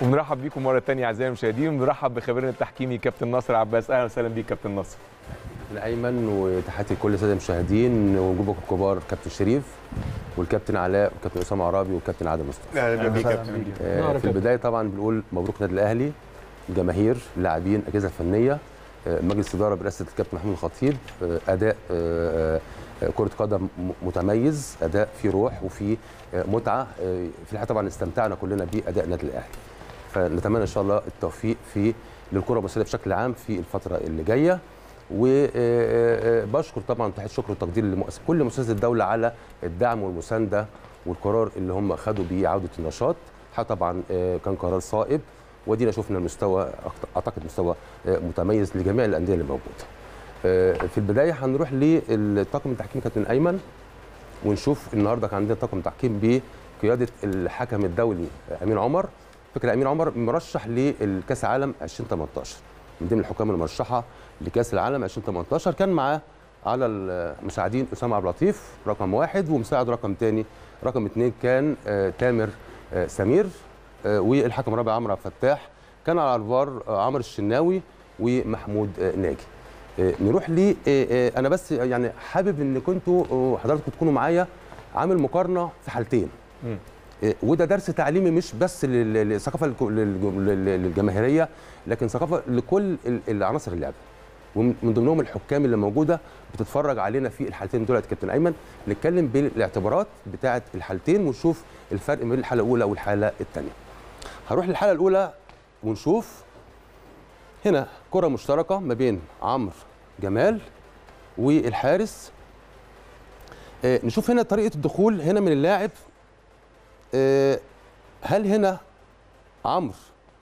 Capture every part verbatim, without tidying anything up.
وبنرحب بيكم مره ثانيه اعزائي المشاهدين، وبنرحب بخبيرنا التحكيمي كابتن ناصر عباس. اهلا وسهلا بيك كابتن ناصر. الايمن، وتحياتي لكل الساده المشاهدين وجوبك الكبار كابتن شريف والكابتن علاء والكابتن اسامه عرابي والكابتن عادل مصطفى. اهلا بيك كابتن. آه في البدايه طبعا بنقول مبروك نادي الاهلي، جماهير، لاعبين، اجهزه فنيه، آه مجلس اداره برئاسه الكابتن محمود الخطيب، آه اداء آه كره قدم متميز، اداء فيه روح وفيه آه متعه. آه في الحقيقه طبعا استمتعنا كلنا باداء النادي الاهلي، فنتمنى ان شاء الله التوفيق في للكره المصريه بشكل عام في الفتره اللي جايه. وبشكر طبعا تحيه شكر وتقدير لمؤسسه كل مؤسسات الدوله على الدعم والمسانده والقرار اللي هم خدوا بيه عوده النشاط. طبعا كان قرار صائب، ودينا شفنا المستوى، اعتقد مستوى متميز لجميع الانديه اللي موجوده. في البدايه هنروح للطاقم التحكيمي كابتن ايمن، ونشوف النهارده كان عندنا طاقم تحكيم بقياده الحكم الدولي امين عمر. فكره امين عمر مرشح للكاس العالم ألفين وثمانية عشر، من ضمن الحكام المرشحه لكاس العالم ألفين وثمانية عشر. كان معاه على المساعدين اسامه عبد اللطيف رقم واحد، ومساعد رقم ثاني رقم اثنين كان آه تامر آه سمير، آه والحكم الرابع عمرو عبد الفتاح. كان على الفار آه عمرو الشناوي ومحمود آه ناجي. آه نروح ل آه آه انا بس يعني حابب ان كنتوا آه حضراتكم تكونوا معايا، عامل مقارنه في حالتين. م. وده درس تعليمي مش بس للثقافه الجماهيريه، لكن ثقافه لكل العناصر اللعبه، ومن ضمنهم الحكام اللي موجوده بتتفرج علينا في الحالتين دول. كابتن ايمن نتكلم بالاعتبارات بتاعه الحالتين ونشوف الفرق بين الحاله الاولى والحاله الثانيه. هروح للحاله الاولى ونشوف هنا كره مشتركه ما بين عمرو جمال والحارس. نشوف هنا طريقه الدخول هنا من اللاعب. هل هنا عمرو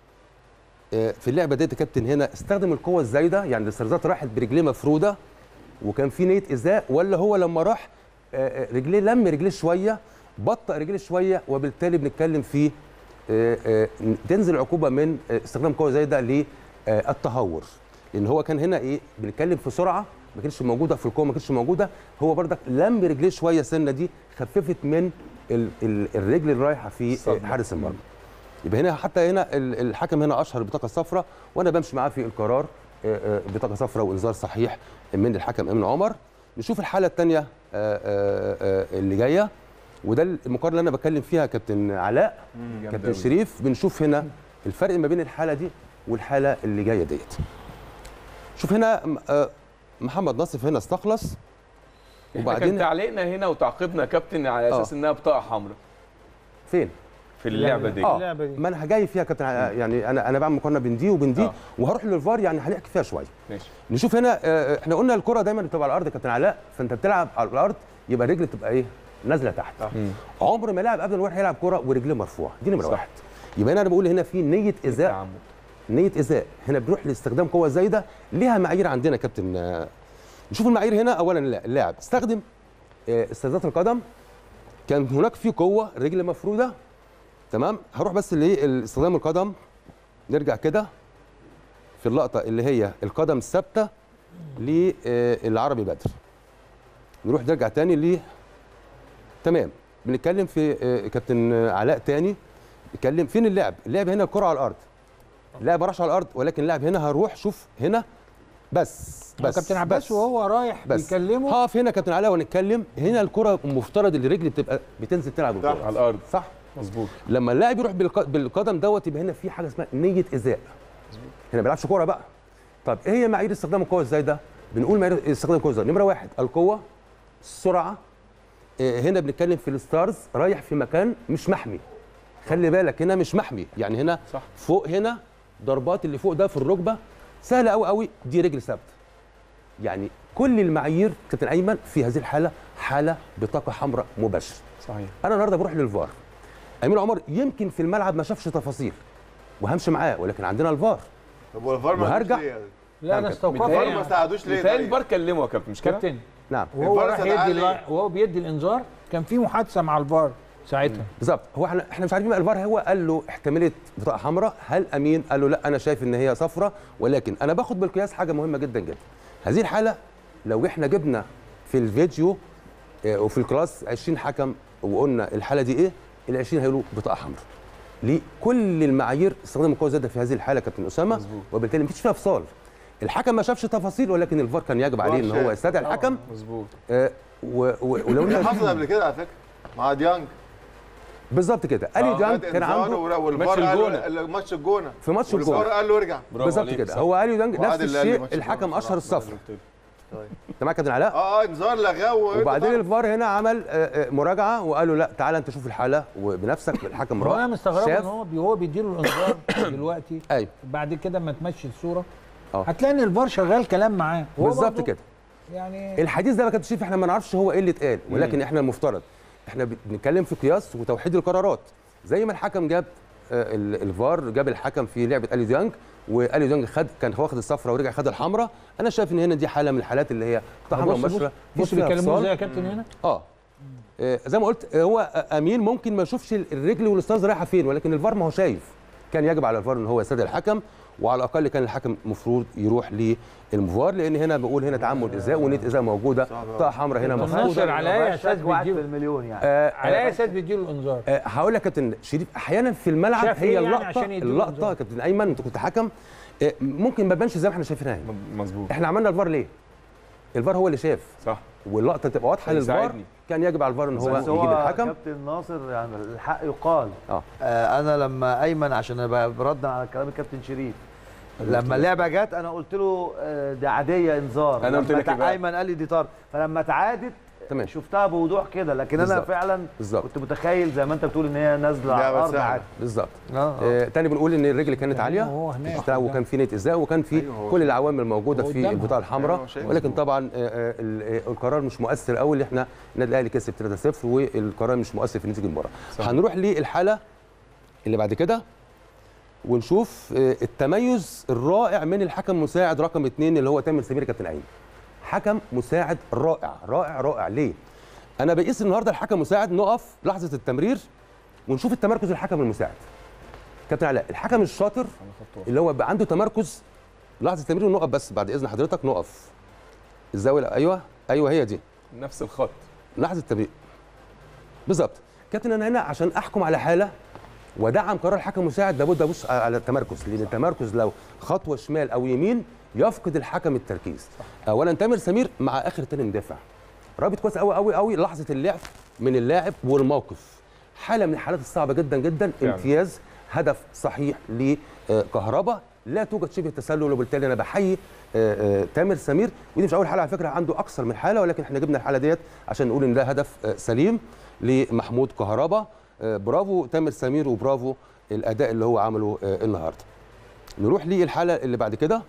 في اللعبه ديت كابتن هنا استخدم القوه الزايده، يعني الاسترزات راحت برجليه مفروده وكان في نيه ازاء، ولا هو لما راح رجليه لم رجليه شويه بطأ رجليه شويه، وبالتالي بنتكلم في تنزل عقوبه من استخدام قوه زايده للتهور، لان هو كان هنا ايه بنتكلم في سرعه ما كانتش موجوده في القوه، ما كانتش موجوده، هو بردك لم رجليه شويه سنه دي خففت من الرجل اللي رايحه في حارس المرمى. يبقى هنا حتى هنا الحكم هنا اشهر بطاقه صفراء، وانا بمشي معاه في القرار بطاقه صفراء وانذار صحيح من الحكم امين عمر. نشوف الحاله الثانيه اللي جايه، وده المقارنه اللي انا بتكلم فيها كابتن علاء كابتن شريف. بنشوف هنا الفرق ما بين الحاله دي والحاله اللي جايه ديت. شوف هنا محمد ناصف هنا استخلص، وبعدين كان تعليقنا هنا وتعقيبنا كابتن على اساس آه. انها بطاقه حمراء. فين؟ في اللعبه دي. اه ما انا جاي فيها كابتن، يعني انا انا بعمل مقارنه بين دي وبين دي آه. وهروح للفار، يعني هنحكي فيها شويه. ماشي. نشوف هنا آه احنا قلنا الكره دايما بتبقى على الارض يا كابتن علاء، فانت بتلعب على الارض يبقى الرجل تبقى ايه؟ نازله تحت. آه. عمر ما لاعب قبل الواحد هيلعب كره ورجليه مرفوعه، دي نمره واحد. يبقى هنا انا بقول هنا في نيه ازاء، نيه ازاء. هنا بنروح لاستخدام قوه زايده، ليها معايير عندنا يا كابتن. آه نشوف المعايير هنا. اولا اللاعب استخدم استرداد القدم، كان هناك في قوه الرجل مفروده، تمام. هروح بس لاستخدام القدم، نرجع كده في اللقطه اللي هي القدم الثابته للعربي بدر. نروح نرجع تاني ل تمام. بنتكلم في كابتن علاء تاني، بيتكلم فين اللعب؟ اللعب هنا الكره على الارض، اللاعب ما راحش على الارض، ولكن اللاعب هنا هروح شوف هنا بس بس كابتن عباس وهو رايح بيكلمه هقف هنا كابتن علاء ونتكلم. هنا الكره المفترض اللي الرجل بتبقى بتنزل تلعب الكره على الارض، صح؟ مظبوط. لما اللاعب يروح بالقدم دوت يبقى هنا في حاجه اسمها نيه ازاء، هنا ما بيلعبش كوره بقى. طب ايه هي معايير استخدام القوه ازاي ده؟ بنقول معايير استخدام القوه ازاي. نمره واحد القوه، السرعه. هنا بنتكلم في الستارز رايح في مكان مش محمي، خلي بالك هنا مش محمي، يعني هنا صح. فوق هنا ضربات اللي فوق ده في الركبه سهله قوي قوي، دي رجل ثابته. يعني كل المعايير كابتن ايمن في هذه الحاله حاله بطاقه حمراء مباشره. صحيح. انا النهارده بروح للفار. امين عمر يمكن في الملعب ما شافش تفاصيل وهمشي معاه، ولكن عندنا الفار. طب والفار ما وهرجع يعني. لا انا استوقفت الفار ما ساعدوش ليه؟ مثال الفار كلمه يا كابتن، مش كابتن. نعم. وهو راح يدي وهو بيدي الانذار كان في محادثه مع الفار ساعتها. بالظبط. هو احنا احنا مش عارفين الفار، هو قال له احتماليه بطاقه حمراء، هل امين قال له لا انا شايف ان هي صفراء، ولكن انا باخد بالقياس حاجه مهمه جدا جدا. هذه الحاله لو احنا جبنا في الفيديو وفي الكلاس عشرين حكم وقلنا الحاله دي ايه، ال عشرين هيقولوا بطاقه حمراء. لكل المعايير استخدام القوه الزائده في هذه الحاله كابتن اسامه، مظبوط. وبالتالي مفيش فيها فصال. الحكم ما شافش تفاصيل، ولكن الفار كان يجب عليه ان هو يستدعي الحكم. مظبوط. آه و- و- ولو اللي إن- حصل قبل كده على فكره مع ديانج. بالظبط كده. اليو ديانج كان عنده والفار قال له ماتش الجونه في ماتش والفار الجونه قال له ارجع. بالظبط كده. هو اليو ديانج نفس وعادل اللي قال لي الشيء، ماتش الحكم الجونة اشهر بصراحة. الصفر. طيب. انت معاك يا كابتن علاء؟ اه اه انذار لغاه وبعدين الفار هنا عمل آه، آه، مراجعه وقال له لا تعالى انت شوف الحاله وبنفسك. الحكم راح انا مستغرب شاف. ان هو بي- هو بيديله الانذار دلوقتي. ايوه بعد كده ما تمشي الصوره اه هتلاقي ان الفار شغال كلام معاه. هو بالظبط برضه كده. يعني الحديث ده ما كانش شايف، احنا ما نعرفش هو ايه اللي اتقال، ولكن احنا المفترض احنا بنتكلم في قياس وتوحيد القرارات. زي ما الحكم جاب آه، ال- الفار جاب الحكم في لعبه اليو ديانج، واليو ديانج خد كان واخد الصفراء ورجع خد الحمراء. انا شايف ان هنا دي حاله من الحالات اللي هي قطع حمراء بص بص, ومباشره بص بيكلموه ازاي يا كابتن هنا. اه آه، زي ما قلت آه، هو آه، امين ممكن ما يشوفش الرجل والاستاذ رايحه فين، ولكن الفار ما هو شايف. كان يجب على الفار ان هو يستدعي الحكم، وعلى الاقل كان الحكم المفروض يروح للمفار، لان هنا بقول هنا تعمد ازاء ونيه ازاء موجوده، قطع حمراء هنا الناصر مفروضه. على اي اساس واحد في بيديله المليون يعني. آه، على اي اساس بيديله الانذار؟ آه، هقول لك يا كابتن شريف، احيانا في الملعب شاف هي إيه يعني اللقطه عشان يديله اللقطه الإنذار؟ يا كابتن ايمن انت كنت حكم، آه، ممكن ما تبانش زي ما احنا شايفينها هنا. مظبوط. احنا عملنا الفار ليه؟ الفار هو اللي شاف، صح. واللقطه تبقى واضحه للفار. يساعدني. كان يجب على الفار ان هو بس يجيب هو الحكم. كابتن ناصر يعني الحق يقال. اه آه انا لما ايمن عشان ابقى بردا على كلام الكابتن شريف، لما اللعبه جت انا قلت له آه، دي عاديه انذار. أنا قلت لما لك تع- إيه بقى؟ ايمن قال لي دي طرد، فلما اتعادت تمام. شفتها بوضوح كده، لكن انا بالظبط. فعلا بالظبط. كنت متخيل زي ما انت بتقول ان هي نازله على لعبة الارض سهلة. عادي. بالظبط. اه آه. آه، تاني بنقول ان الرجل كانت يعني عاليه هو هناك اشتغل، وكان في نيه ازاء، وكان في أيوه هو كل العوامل الموجوده هو في قدامها. البطاقه أيوه الحمراء، هو شايف. ولكن طبعا آه، آه، ال- آه، القرار مش مؤثر قوي، اللي احنا النادي الاهلي كسب ثلاثة صفر والقرار مش مؤثر في نتيجه المباراه. هنروح للحاله اللي بعد كده ونشوف آه، التميز الرائع من الحكم المساعد رقم اثنين اللي هو تامر سمير كابتن ايمن. حكم مساعد رائع رائع رائع. ليه؟ انا بقيس النهارده الحكم مساعد، نقف لحظه التمرير ونشوف التمركز الحكم المساعد. كابتن علاء، الحكم الشاطر اللي هو بقى عنده تمركز لحظه التمرير، ونقف بس بعد اذن حضرتك نقف الزاويه. ايوه ايوه هي دي نفس الخط. لحظه التمرير بالظبط. كابتن انا هنا عشان احكم على حاله ودعم قرار الحكم المساعد لابد ابص على التمركز، لان التمركز لو خطوه شمال او يمين يفقد الحكم التركيز. اولا تامر سمير مع اخر تاني مدافع رابط كويس قوي قوي قوي لحظه اللعب من اللاعب والموقف. حاله من الحالات الصعبه جدا جدا. فعلا. امتياز هدف صحيح لكهربا، لا توجد شبه تسلل، وبالتالي انا بحيي آه، آه، تامر سمير. ودي مش اول حاله على فكره، عنده اكثر من حاله، ولكن احنا جبنا الحاله ديت عشان نقول ان ده هدف آه، سليم لمحمود كهربا. آه، برافو تامر سمير وبرافو الاداء اللي هو عمله آه، النهارده. نروح للحاله اللي بعد كده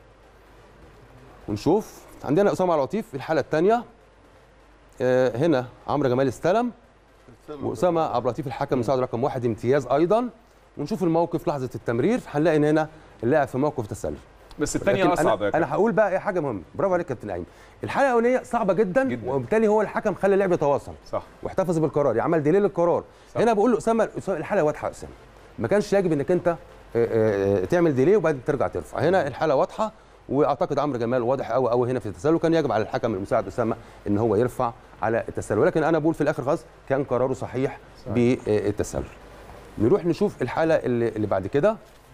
ونشوف عندنا اسامه عبد اللطيف في الحاله الثانيه. هنا عمرو جمال استلم، واسامه عبد اللطيف الحكم مساعد رقم واحد امتياز ايضا. ونشوف الموقف لحظه التمرير، هنلاقي ان هنا اللاعب في موقف تسلل. بس الثانيه لكن اصعب. انا, أنا هقول بقى ايه حاجه مهمه. برافو عليك كابتن ايمن. الحاله الاولانيه صعبه جدا, جداً. وبالتالي هو الحكم خلى اللعب يتواصل صح. واحتفظ بالقرار، عمل دليل القرار. صح. هنا بقول له اسامه أسامة، الحاله واضحه يا اسامه، ما كانش يجب انك انت آه، آه، تعمل ديلي وبعدين ترجع ترفع. هنا الحاله واضحه، واعتقد عمرو جمال واضح قوي قوي هنا في التسلل، كان يجب على الحكم المساعد اسامه ان هو يرفع على التسلل، ولكن انا بقول في الاخر خلاص كان قراره صحيح بالتسلل. نروح نشوف الحاله اللي, اللي بعد كده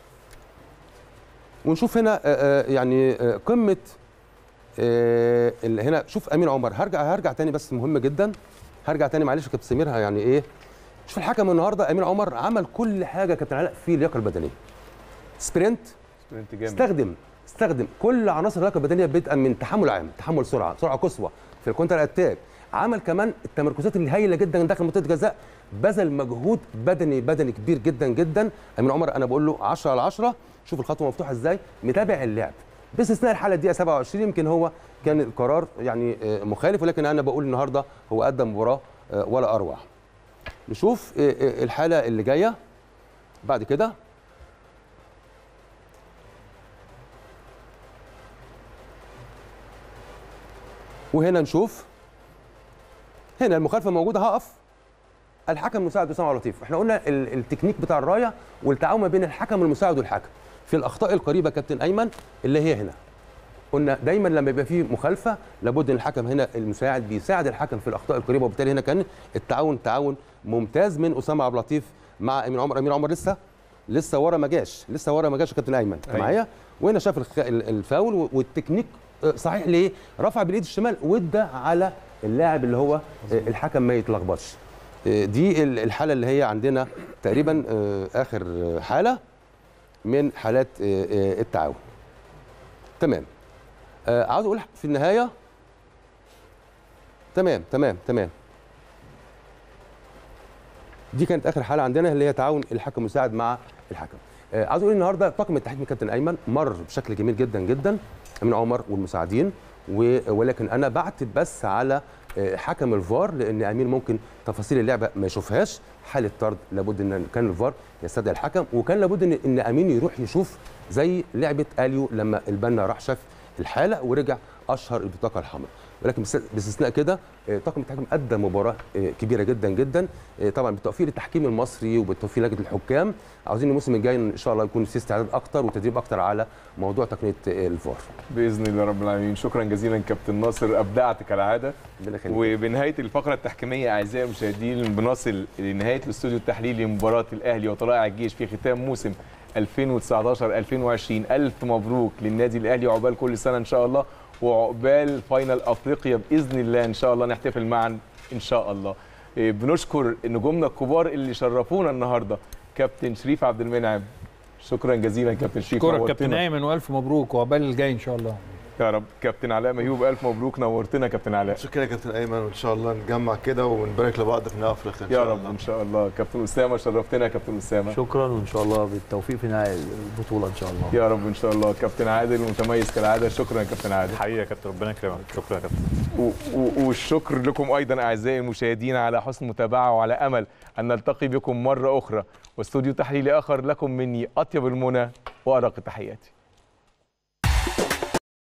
ونشوف هنا آه، آه، يعني آه، قمه آه، اللي هنا. شوف امين عمر، هرجع هرجع تاني بس مهم جدا، هرجع تاني معلش يا كابتن سمير. يعني ايه، شوف الحكم النهارده امين عمر عمل كل حاجه يا كابتن علاء في اللياقه البدنيه. سبرنت، سبرنت جامد. استخدم استخدم كل عناصر اللياقه البدنيه بدءا من تحمل عام، تحمل سرعه، سرعه قصوى في الكونتر اتاك. عمل كمان التمركزات الهائله جدا داخل منطقه الجزاء، بذل مجهود بدني بدني كبير جدا جدا. امين عمر انا بقول له عشرة على عشرة. شوف الخطوه مفتوحه ازاي، متابع اللعب باستثناء الحاله الدقيقه سبعة وعشرين، يمكن هو كان القرار يعني آه، مخالف، ولكن انا بقول النهارده هو قدم مباراه آه، ولا اروع. نشوف آه، آه، الحاله اللي جايه بعد كده. وهنا نشوف هنا المخالفه موجوده، هقف. الحكم المساعد اسامه عبد اللطيف، احنا قلنا ال- التكنيك بتاع الرايه والتعاون ما بين الحكم المساعد والحكم في الاخطاء القريبه كابتن ايمن اللي هي هنا. قلنا دايما لما يبقى فيه مخالفه لابد ان الحكم هنا المساعد بيساعد الحكم في الاخطاء القريبه، وبالتالي هنا كان التعاون تعاون ممتاز من اسامه عبد اللطيف مع امين عمر. امين عمر لسه لسه ورا ما جاش لسه ورا ما جاش يا كابتن ايمن أيوة. معايا. وهنا شاف الخ- ال- الفاول والتكنيك صحيح ليه رفع بالايد الشمال وادى على اللاعب اللي هو الحكم ما يتلخبطش. دي ال- الحاله اللي هي عندنا تقريبا اخر حاله من حالات التعاون. تمام. عاوز اقول في النهايه تمام تمام تمام دي كانت اخر حاله عندنا اللي هي تعاون الحكم المساعد مع الحكم. آه عاوز اقول النهارده طاقم التحكيم كابتن ايمن مر بشكل جميل جدا جدا من عمر والمساعدين، ولكن انا بعتب بس على آه حكم الفار لان امين ممكن تفاصيل اللعبه ما يشوفهاش. حاله طرد لابد ان كان الفار يستدعي الحكم، وكان لابد ان ان امين يروح يشوف زي لعبه اليو لما البنا راح شاف الحاله ورجع اشهر البطاقه الحمراء. ولكن باستثناء كده طاقم التحكيم ادى مباراه كبيره جدا جدا. طبعا بالتوفيق التحكيم المصري وبالتوفيق لجنه الحكام، عاوزين الموسم الجاي ان شاء الله يكون في استعداد اكتر وتدريب اكتر على موضوع تقنيه الفار باذن الله رب العالمين. شكرا جزيلا كابتن ناصر، ابدعت كالعاده. وبنهايه الفقره التحكيميه اعزائي المشاهدين بنصل لنهايه الاستوديو التحليلي لمباراه الاهلي وطلائع الجيش في ختام موسم ألفين وتسعتاشر ألفين وعشرين. الف مبروك للنادي الاهلي وعقبال كل سنه ان شاء الله، وعقبال فاينل افريقيا باذن الله ان شاء الله نحتفل معا ان شاء الله. بنشكر نجومنا الكبار اللي شرفونا النهارده. كابتن شريف عبد المنعم، شكرا جزيلا كابتن شريف. شكرا كابتن ايمن والف مبروك وعقبال الجاي ان شاء الله يا رب. كابتن علاء ميوب الف مبروك، نورتنا كابتن علاء. شكرا يا كابتن ايمن، وان شاء الله نجمع كده ونبارك لبعض في نهائي افريقيا يا رب ان شاء الله. كابتن اسامه شرفتنا يا كابتن اسامه. شكرا وان شاء الله بالتوفيق في نهائي البطوله ان شاء الله. يا رب ان شاء الله. كابتن عادل متميز كالعاده، شكرا يا كابتن عادل. حقيقه يا كابتن ربنا يكرمك. شكرا يا كابتن. والشكر لكم ايضا اعزائي المشاهدين على حسن المتابعه، وعلى امل ان نلتقي بكم مره اخرى واستوديو تحليلي اخر. لكم مني اطيب المنى وارق التحيات.